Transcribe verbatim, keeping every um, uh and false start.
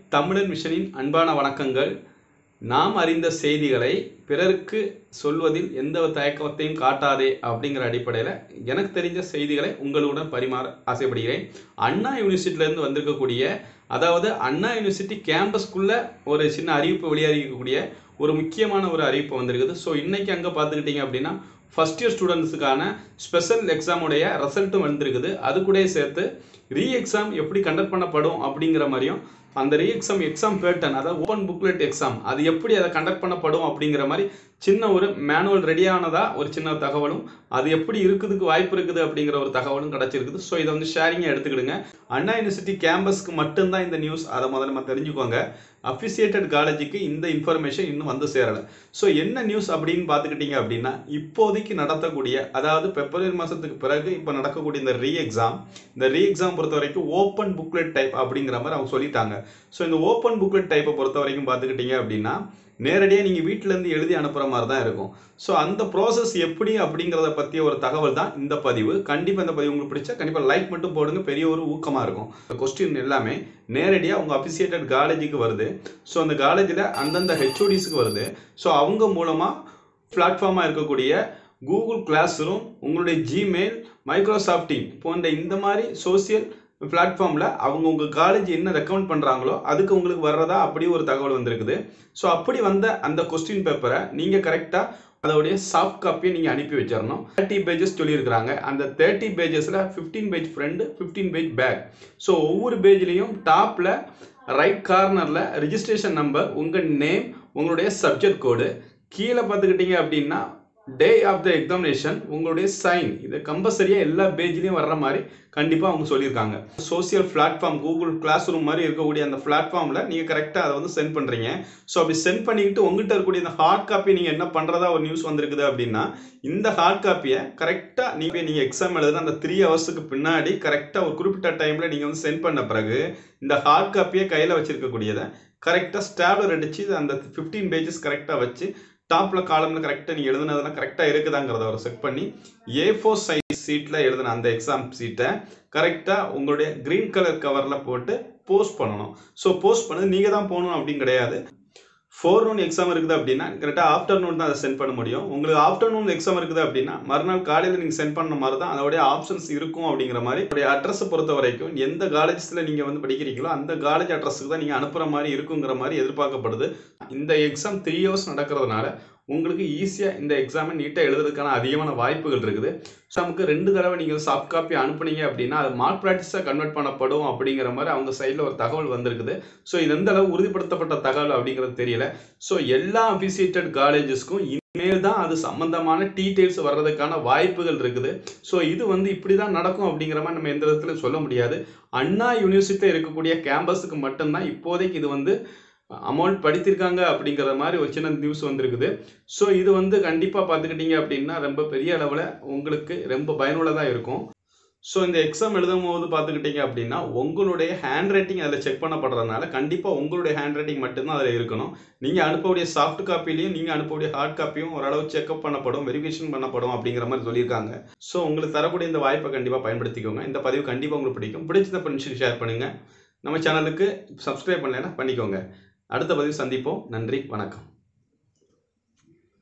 தமிழன் மிஷனின் அன்பான வணக்கங்கள். நாம் அறிந்த செய்திகளை பிறருக்கு சொல்வதில் எந்த தயக்கத்தையும் காட்டாதே அப்படிங்கிற அடிப்படையில் எனக்கு தெரிஞ்ச செய்திகளை உங்களுடன் பரிமாற ஆசைப்படுகிறேன். அண்ணா யூனிவர்சிட்டியிலேருந்து வந்திருக்கக்கூடிய, அதாவது அண்ணா யூனிவர்சிட்டி கேம்பஸ்க்குள்ளே ஒரு சின்ன அறிவிப்பு வெளியாகிருக்கக்கூடிய ஒரு முக்கியமான ஒரு அறிவிப்பு வந்திருக்குது. ஸோ இன்றைக்கி அங்கே பார்த்துக்கிட்டிங்க அப்படின்னா ஃபஸ்ட் இயர் ஸ்டூடெண்ட்ஸுக்கான ஸ்பெஷல் எக்ஸாமுடைய ரிசல்ட்டும் வந்திருக்குது. அது கூட சேர்த்து ரீ எக்ஸாம் எப்படி கண்டக்ட் பண்ணப்படும் அப்படிங்கிற மாதிரியும், அந்த ரீ எக்ஸாம் எக்ஸாம் பேட்டர்ன், அதாவது ஓப்பன் புக்லெட் எக்ஸாம் அது எப்படி அதை கண்டக்ட் பண்ணப்படும் அப்படிங்கிற மாதிரி சின்ன ஒரு மேனுவல் ரெடியானதா ஒரு சின்ன தகவலும், அது எப்படி இருக்குதுக்கு வாய்ப்பு இருக்குது அப்படிங்கிற ஒரு தகவலும் கிடச்சிருக்குது. ஸோ இதை வந்து ஷேரிங்காக எடுத்துக்கிடுங்க. அண்ணா யூனிவர்சிட்டி கேம்பஸ்க்கு மட்டும்தான் இந்த நியூஸ், அதை முதல்ல நம்ம தெரிஞ்சுக்கோங்க. அஃபிசியேட்டட் காலேஜுக்கு இந்த இன்ஃபர்மேஷன் இன்னும் வந்து சேரலை. ஸோ என்ன நியூஸ் அப்படின்னு பார்த்துக்கிட்டிங்க அப்படின்னா, இப்போதைக்கு நடத்தக்கூடிய, அதாவது பிப்ரவரி மாதத்துக்கு பிறகு இப்போ நடக்கக்கூடிய இந்த ரீ எக்ஸாம், இந்த ரீ எக்ஸாம் பொறுத்த வரைக்கும் ஓப்பன் புக்லெட் டைப் அப்படிங்கிற மாதிரி அவங்க சொல்லிட்டாங்க. ஸோ இந்த ஓப்பன் புக்லெட் டைப்பை பொறுத்த வரைக்கும் பார்த்துக்கிட்டிங்க அப்படின்னா நேரடியாக நீங்கள் வீட்டிலேருந்து எழுதி அனுப்புகிற மாதிரி தான் இருக்கும். ஸோ அந்த ப்ராசஸ் எப்படி அப்படிங்கிறத பற்றிய ஒரு தகவல் தான் இந்த பதிவு. கண்டிப்பாக இந்த பதிவு உங்களுக்கு பிடிச்சா கண்டிப்பாக லைக் மட்டும் போடுங்க, பெரிய ஒரு ஊக்கமாக இருக்கும். இந்த கொஸ்டின் எல்லாமே நேரடியாக உங்கள் அஃபிசியேட்டட் காலேஜுக்கு வருது. ஸோ அந்த காலேஜில் அந்தந்த ஹெச்ஓடிஸுக்கு வருது. ஸோ அவங்க மூலமாக பிளாட்ஃபார்மாக இருக்கக்கூடிய கூகுள் கிளாஸ் ரூம், உங்களுடைய ஜிமெயில், மைக்ரோசாஃப்ட் டீம் போன்ற இந்த மாதிரி சோசியல் பிளாட்ஃபார்மில் அவங்க உங்கள் காலேஜ் என்ன ரெக்கமெண்ட் பண்ணுறாங்களோ அதுக்கு உங்களுக்கு வர்றதா அப்படி ஒரு தகவல் வந்திருக்குது. ஸோ அப்படி வந்த அந்த கொஸ்டின் பேப்பரை நீங்கள் கரெக்டாக அதோடைய சாஃப்ட் காப்பியை நீங்கள் அனுப்பி வச்சிடணும். தேர்ட்டி பேஜஸ் சொல்லியிருக்கிறாங்க. அந்த தேர்ட்டி பேஜஸில் fifteen page front, fifteen page back. So ஒவ்வொரு பேஜ்லேயும் டாப்பில் ரைட் கார்னரில் ரிஜிஸ்ட்ரேஷன் நம்பர், உங்கள் நேம், உங்களுடைய சப்ஜெக்ட் கோடு, கீழே பார்த்துக்கிட்டிங்க அப்படின்னா டே ஆஃப் த எக்ஸாமினேஷன், உங்களுடைய சைன். இது கம்பல்சரியாக எல்லா பேஜ்லேயும் வர்ற மாதிரி கண்டிப்பாக அவங்க சொல்லியிருக்காங்க. Social platform Google classroom மாதிரி இருக்கக்கூடிய அந்த பிளாட்ஃபார்மில் நீங்கள் கரெக்டாக அதை வந்து சென்ட் பண்ணுறீங்க. ஸோ அப்படி சென்ட் பண்ணிக்கிட்டு உங்கள்கிட்ட இருக்கக்கூடிய இந்த ஹார்ட் காப்பி நீங்கள் என்ன பண்ணுறதா ஒரு நியூஸ் வந்திருக்குது அப்படின்னா, இந்த ஹார்ட் காப்பியை கரெக்டாக நீங்கள் நீங்கள் எக்ஸாம் எழுதுன அந்த த்ரீ ஹவர்ஸுக்கு பின்னாடி கரெக்டாக ஒரு குறிப்பிட்ட டைமில் நீங்கள் வந்து சென்ட் பண்ண பிறகு இந்த ஹார்ட் காப்பியை கையில் வச்சுருக்கக்கூடியதை கரெக்டாக ஸ்டாப்லர் அடித்து அந்த ஃபிஃப்டீன் பேஜஸ் கரெக்டாக வச்சு டாப்பில் காலமில் கரெக்டாக நீங்கள் எழுதுனதெல்லாம் கரெக்டாக இருக்குதாங்கிறத அவர் செக் பண்ணி ஏ ஃபோர் சைஸ் சீட்டில் எழுதின அந்த எக்ஸாம் சீட்டை கரெக்டாக உங்களுடைய க்ரீன் கலர் கவரில் போட்டு போஸ்ட் பண்ணணும். ஸோ போஸ்ட் பண்ணது நீங்கள் தான் போகணும் அப்படின்னு கிடையாது. ஃபோர்நூன் எக்ஸாம் இருக்குது அப்படின்னா கரெக்டாக ஆஃப்டர்நூன் தான் அதை சென்ட் பண்ண முடியும். உங்களுக்கு ஆஃப்டர்நூன் எக்ஸாம் இருக்குது அப்படின்னா மறுநாள் காலையில் நீங்கள் சென்ட் பண்ண மாதிரி தான் அதோடைய ஆப்ஷன்ஸ் இருக்கும். அப்படிங்கிற மாதிரி உடைய அட்ரஸை பொறுத்த வரைக்கும் எந்த காலேஜஸில் நீங்கள் வந்து படிக்கிறீங்களோ அந்த காலேஜ் அட்ரஸுக்கு தான் நீங்கள் அனுப்புகிற மாதிரி இருக்குங்கிற மாதிரி எதிர்பார்க்கப்படுது. இந்த எக்ஸாம் த்ரீ ஹவர்ஸ் நடக்கிறதுனால உங்களுக்கு ஈஸியாக இந்த எக்ஸாமை நீட்டாக எழுதுறதுக்கான அதிகமான வாய்ப்புகள் இருக்குது. ஸோ நமக்கு ரெண்டு தடவை நீங்கள் சாஃப்ட் காப்பி அனுப்புனீங்க அப்படின்னா அது மார்க் ப்ராக்டிஸாக கன்வெர்ட் பண்ணப்படும் அப்படிங்கிற மாதிரி அவங்க சைடில் ஒரு தகவல் வந்திருக்குது. ஸோ இது எந்த அளவு உறுதிப்படுத்தப்பட்ட தகவல் அப்படிங்கிறது தெரியல. ஸோ எல்லா அஃபிசியேட்டட் காலேஜஸ்க்கும் இனிமேல் தான் அது சம்பந்தமான டீட்டெயில்ஸ் வர்றதுக்கான வாய்ப்புகள் இருக்குது. ஸோ இது வந்து இப்படி தான் நடக்கும் அப்படிங்கிற மாதிரி நம்ம எந்த விதத்துலையும் சொல்ல முடியாது. அண்ணா யூனிவர்சிட்டியில் இருக்கக்கூடிய கேம்பஸுக்கு மட்டும்தான் இப்போதைக்கு இது வந்து அமௌண்ட் படித்திருக்காங்க அப்படிங்கிற மாதிரி ஒரு சின்ன நியூஸ் வந்திருக்குது. ஸோ இது வந்து கண்டிப்பாக பார்த்துக்கிட்டிங்க அப்படின்னா ரொம்ப பெரிய அளவில் உங்களுக்கு ரொம்ப பயனுள்ளதாக இருக்கும். ஸோ இந்த எக்ஸாம் எழுதும் போது பார்த்துக்கிட்டிங்க அப்படின்னா உங்களுடைய ஹேண்ட் ரைட்டிங் அதில் செக் பண்ணப்படுறதுனால கண்டிப்பாக உங்களுடைய ஹேண்ட் ரைட்டிங் மட்டும்தான் அதில் இருக்கணும். நீங்கள் அனுப்பக்கூடிய சாஃப்ட் காப்பிலையும் நீங்கள் அனுப்பக்கூடிய ஹார்ட் காப்பியும் ஓரளவு செக்அப் பண்ணப்படும், வெரிஃபிகேஷன் பண்ணப்படும் அப்படிங்கிற மாதிரி சொல்லியிருக்காங்க. ஸோ உங்களுக்கு தரக்கூடிய இந்த வாய்ப்பை கண்டிப்பாக பயன்படுத்திக்கோங்க. இந்த பதிவு கண்டிப்பாக உங்களுக்கு பிடிக்கும். பிடிச்சத ஃப்ரெண்ட்ஸுக்கு ஷேர் பண்ணுங்கள். நம்ம சேனலுக்கு சப்ஸ்கிரைப் பண்ணலைன்னா பண்ணிக்கோங்க. அடுத்த பதிவு சந்திப்போம். நன்றி, வணக்கம்.